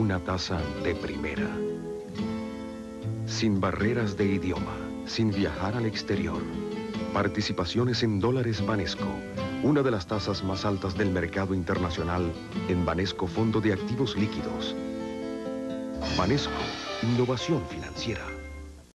una tasa de primera. Sin barreras de idioma, sin viajar al exterior. Participaciones en dólares Banesco, una de las tasas más altas del mercado internacional en Banesco Fondo de Activos Líquidos. Banesco, innovación financiera.